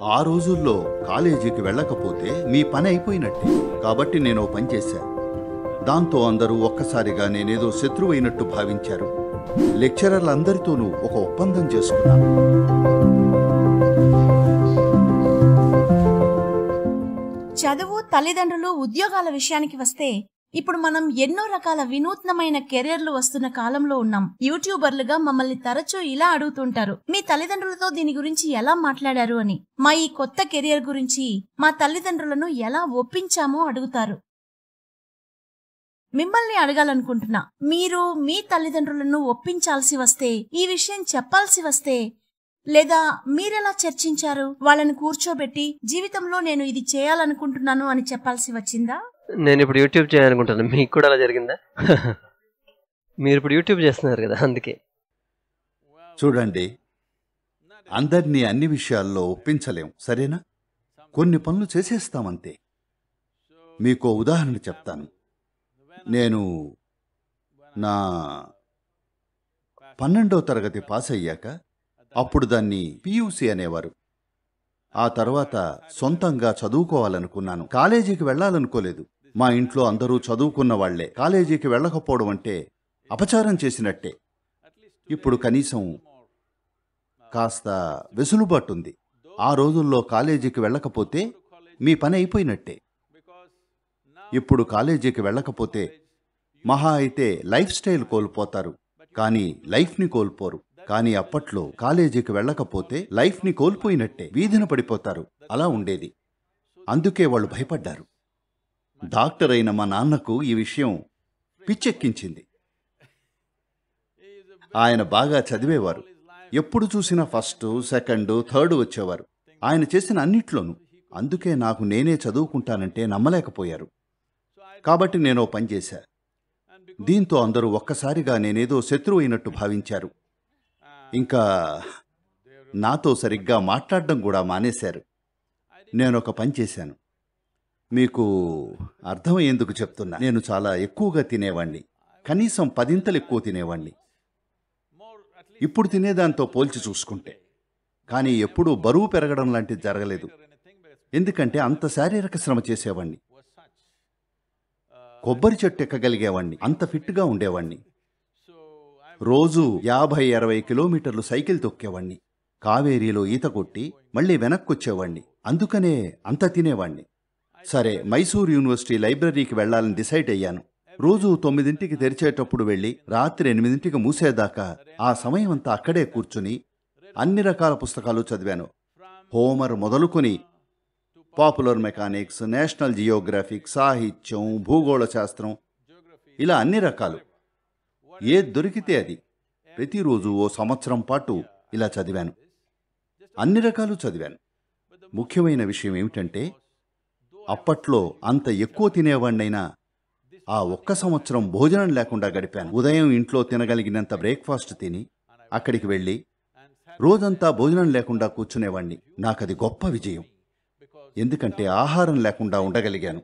ఆ రోజుల్లో కాలేజీకి వెళ్ళకపోతే మీ పని అయిపోయినట్టే. కాబట్టి నేను పని చేశా. దాంతో అందరూ ఒక్కసారిగా నేనేదో శత్రువైనట్టు భావించారు. లెక్చరర్లందరితోనూ ఒక ఒప్పందం చేసుకున్నాను. చదువు, తల్లిదండ్రులు, ఉద్యోగాల విషయానికి వస్తే ఇప్పుడు మనం ఎన్నో రకాల వినూత్నమైన కెరీర్లు వస్తున్న కాలంలో ఉన్నాం. యూట్యూబర్లుగా మమ్మల్ని తరచూ ఇలా అడుగుతుంటారు, మీ తల్లిదండ్రులతో దీని గురించి ఎలా మాట్లాడారు అని. మా ఈ కొత్త కెరియర్ గురించి మా తల్లిదండ్రులను ఎలా ఒప్పించామో అడుగుతారు. మిమ్మల్ని అడగాలనుకుంటున్నా, మీరు మీ తల్లిదండ్రులను ఒప్పించాల్సి వస్తే, ఈ విషయం చెప్పాల్సి వస్తే, లేదా మీరెలా చర్చించారు? వాళ్ళని కూర్చోబెట్టి జీవితంలో నేను ఇది చేయాలనుకుంటున్నాను అని చెప్పాల్సి వచ్చిందా? నేను ఇప్పుడు యూట్యూబ్ చేయాలనుకుంటాను. మీకు కూడా అలా జరిగిందా? మీరు ఇప్పుడు యూట్యూబ్ చేస్తున్నారు కదా, అందుకే. చూడండి, అందరినీ అన్ని విషయాల్లో ఒప్పించలేం, సరేనా? కొన్ని పనులు చేసేస్తామంతే. మీకు ఉదాహరణ చెప్తాను. నేను నా 12వ తరగతి పాస్ అయ్యాక, అప్పుడు దాన్ని పియూసీ అనేవారు. ఆ తర్వాత సొంతంగా చదువుకోవాలనుకున్నాను. కాలేజీకి వెళ్ళాలనుకోలేదు. మా ఇంట్లో అందరూ చదువుకున్న వాళ్లే. కాలేజీకి వెళ్ళకపోవడం అంటే అపచారం చేసినట్టే. ఇప్పుడు కనీసం కాస్త వెసులుబాటుంది. ఆ రోజుల్లో కాలేజీకి వెళ్ళకపోతే మీ పని అయిపోయినట్టే. ఇప్పుడు కాలేజీకి వెళ్ళకపోతే మహా అయితే లైఫ్ స్టైల్ కోల్పోతారు, కానీ లైఫ్ని కోల్పోరు. కానీ అప్పట్లో కాలేజీకి వెళ్ళకపోతే లైఫ్ని కోల్పోయినట్టే, వీధిన పడిపోతారు. అలా ఉండేది. అందుకే వాళ్ళు భయపడ్డారు. డాక్టర్ అయిన మా నాన్నకు ఈ విషయం పిచ్చెక్కించింది. ఆయన బాగా చదివేవారు. ఎప్పుడు చూసినా ఫస్ట్, సెకండ్, థర్డ్ వచ్చేవారు ఆయన చేసిన అన్నిట్లోనూ. అందుకే నాకు నేనే చదువుకుంటానంటే నమ్మలేకపోయారు. కాబట్టి నేను పని చేశా. దీంతో అందరూ ఒక్కసారిగా నేనేదో శత్రువు అయినట్టు భావించారు. ఇంకా నాతో సరిగ్గా మాట్లాడడం కూడా మానేశారు. నేనొక పని చేశాను. మీకు అర్థమయ్యేందుకు చెప్తున్నా. నేను చాలా ఎక్కువగా తినేవాణ్ణి. కనీసం 10 ఎక్కువ తినేవాణ్ణి ఇప్పుడు తినేదాంతో పోల్చి చూసుకుంటే. కానీ ఎప్పుడూ బరువు పెరగడం లాంటిది జరగలేదు. ఎందుకంటే అంత శారీరక శ్రమ చేసేవాణ్ణి. కొబ్బరి చెట్టు ఎక్కగలిగేవాణ్ణి. అంత ఫిట్గా ఉండేవాణ్ణి. రోజు 50-60 కిలోమీటర్లు సైకిల్ తొక్కేవాణ్ణి. కావేరీలో ఈత కొట్టి మళ్ళీ వెనక్కొచ్చేవాణ్ణి. అందుకనే అంత తినేవాణ్ణి. సరే, మైసూర్ యూనివర్సిటీ లైబ్రరీకి వెళ్లాలని డిసైడ్ అయ్యాను. రోజు 9ంటికి తెరిచేటప్పుడు వెళ్ళి రాత్రి 8ంటికి మూసేదాకా ఆ సమయం అంతా అక్కడే కూర్చుని అన్ని రకాల పుస్తకాలు చదివాను. హోమర్ మొదలుకొని పాపులర్ మెకానిక్స్, నేషనల్ జియోగ్రఫిక్, సాహిత్యం, భూగోళ శాస్త్రం, ఇలా అన్ని రకాలు. ఏది దొరికితే అది. ప్రతిరోజు ఓ సంవత్సరం పాటు ఇలా చదివాను. అన్ని రకాలు చదివాను. ముఖ్యమైన విషయం ఏమిటంటే, అప్పట్లో అంత ఎక్కువ తినేవాణ్ణైనా ఆ ఒక్క సంవత్సరం భోజనం లేకుండా గడిపాను. ఉదయం ఇంట్లో తినగలిగినంత బ్రేక్ఫాస్ట్ తిని అక్కడికి వెళ్ళి రోజంతా భోజనం లేకుండా కూర్చునేవాణ్ణి. నాకది గొప్ప విజయం. ఎందుకంటే ఆహారం లేకుండా ఉండగలిగాను.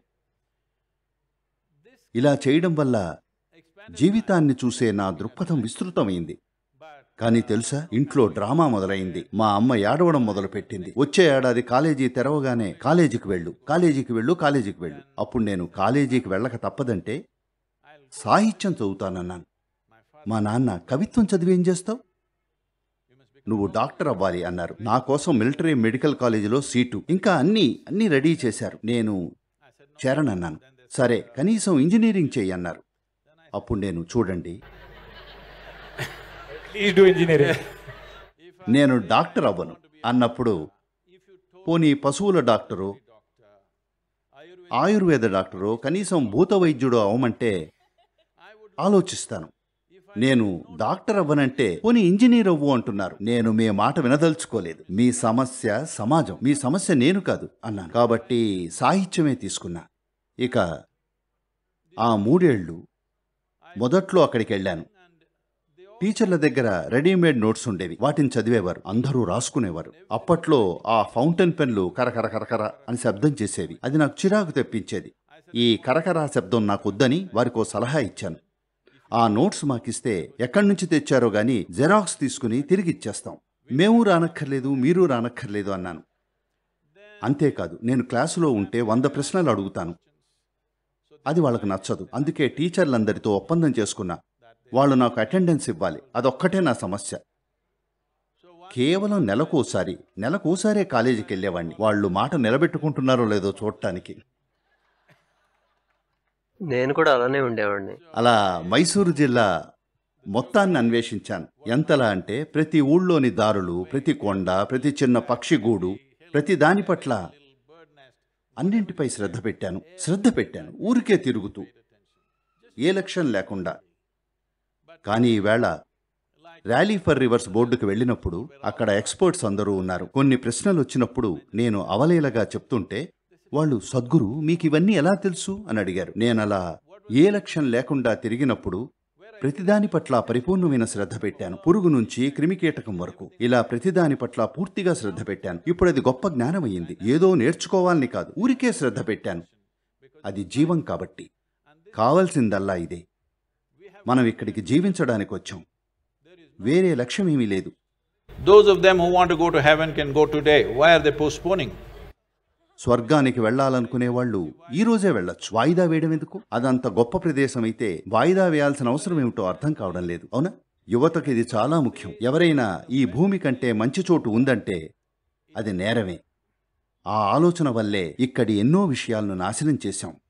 ఇలా చేయడం వల్ల జీవితాన్ని చూసే నా దృక్పథం విస్తృతమైంది. కానీ తెలుసా, ఇంట్లో డ్రామా మొదలైంది. మా అమ్మ ఏడవడం మొదలుపెట్టింది. వచ్చే ఏడాది కాలేజీ తెరవగానే కాలేజీకి వెళ్ళు, కాలేజీకి వెళ్ళు, కాలేజీకి వెళ్ళు. అప్పుడు నేను కాలేజీకి వెళ్ళక తప్పదంటే సాహిత్యం చదువుతానన్నాను. మా నాన్న, కవిత్వం చదివేం చేస్తావు? నువ్వు డాక్టర్ అవ్వాలి అన్నారు. నా కోసం మిలిటరీ మెడికల్ కాలేజీలో సీటు, ఇంకా అన్నీ రెడీ చేశారు. నేను చేరనన్నాను. సరే, కనీసం ఇంజనీరింగ్ చెయ్యి అన్నారు. అప్పుడు నేను, చూడండి, నేను డాక్టర్ అవ్వను అన్నప్పుడు, పోనీ పశువుల డాక్టరు, ఆయుర్వేద డాక్టరు, కనీసం భూత వైద్యుడు అవ్వమంటే ఆలోచిస్తాను. నేను డాక్టర్ అవ్వనంటే పోనీ ఇంజనీర్ అవ్వు అంటున్నారు. నేను మీ మాట వినదలుచుకోలేదు. మీ సమస్య సమాజం, మీ సమస్య నేను కాదు అన్నాను. కాబట్టి సాహిత్యమే తీసుకున్నా. ఇక ఆ 3 ఏళ్ళు మొదట్లో అక్కడికి వెళ్ళాను. టీచర్ల దగ్గర రెడీమేడ్ నోట్స్ ఉండేవి. వాటిని చదివేవారు. అందరూ రాసుకునేవారు. అప్పట్లో ఆ ఫౌంటైన్ పెన్లు కరకర కరకర అని శబ్దం చేసేవి. అది నాకు చిరాకు తెప్పించేది. ఈ కరకర శబ్దం నాకొద్దని వారికో సలహా ఇచ్చాను. ఆ నోట్స్ మాకిస్తే ఎక్కడి నుంచి తెచ్చారో గాని జెరాక్స్ తీసుకుని తిరిగి ఇచ్చేస్తాం. మేము రానక్కర్లేదు, మీరు రానక్కర్లేదు అన్నాను. అంతేకాదు నేను క్లాసులో ఉంటే 100 ప్రశ్నలు అడుగుతాను. అది వాళ్ళకు నచ్చదు. అందుకే టీచర్లందరితో ఒప్పందం చేసుకున్నా. వాళ్ళు నాకు అటెండెన్స్ ఇవ్వాలి. అదొక్కటే నా సమస్య. కేవలం నెలకోసారే కాలేజీకి వెళ్ళేవాడిని. వాళ్ళు మాట నిలబెట్టుకుంటున్నారో లేదో చూడటానికి. నేను కూడా అలానే ఉండేవాడిని. అలా మైసూరు జిల్లా మొత్తాన్ని అన్వేషించాను. ఎంతలా అంటే ప్రతి ఊళ్ళోని దారులు, ప్రతి కొండ, ప్రతి చిన్న పక్షిగూడు, ప్రతి దాని పట్ల అన్నింటిపై శ్రద్ధ పెట్టాను ఊరికే తిరుగుతూ, ఏ లక్ష్యం లేకుండా. కానీ ఈవేళ ర్యాలీ ఫర్ రివర్స్ బోర్డుకు వెళ్ళినప్పుడు అక్కడ ఎక్స్పర్ట్స్ అందరూ ఉన్నారు. కొన్ని ప్రశ్నలు వచ్చినప్పుడు నేను అవలీలగా చెప్తుంటే వాళ్ళు, సద్గురు మీకు ఇవన్నీ ఎలా తెలుసు అని అడిగారు. నేనలా ఏ లక్ష్యం లేకుండా తిరిగినప్పుడు ప్రతిదాని పట్ల పరిపూర్ణమైన శ్రద్ధ పెట్టాను. పురుగు నుంచి క్రిమికీటకం వరకు ఇలా ప్రతిదాని పట్ల పూర్తిగా శ్రద్ధ పెట్టాను. ఇప్పుడు అది గొప్ప జ్ఞానమయ్యింది. ఏదో నేర్చుకోవాలని కాదు, ఊరికే శ్రద్ధ పెట్టాను. అది జీవం కాబట్టి. కావలసిందల్లా ఇదే. మనం ఇక్కడికి జీవించడానికి వచ్చాం. వేరే లక్ష్యమేమీ లేదు. Those of them who want to go to heaven can go today. Why are they postponing? స్వర్గానికి వెళ్లాలనుకునే వాళ్ళు ఈ రోజే వెళ్ళొచ్చు. వాయిదా వేయడం ఎందుకు? అదంత గొప్ప ప్రదేశం అయితే వాయిదా వేయాల్సిన అవసరం ఏమిటో అర్థం కావడం లేదు. అవునా? యువతకు ఇది చాలా ముఖ్యం. ఎవరైనా ఈ భూమి కంటే మంచి చోటు ఉందంటే అది నేరమే. ఆ ఆలోచన వల్లే ఇక్కడి ఎన్నో విషయాలను నాశనం చేశాం.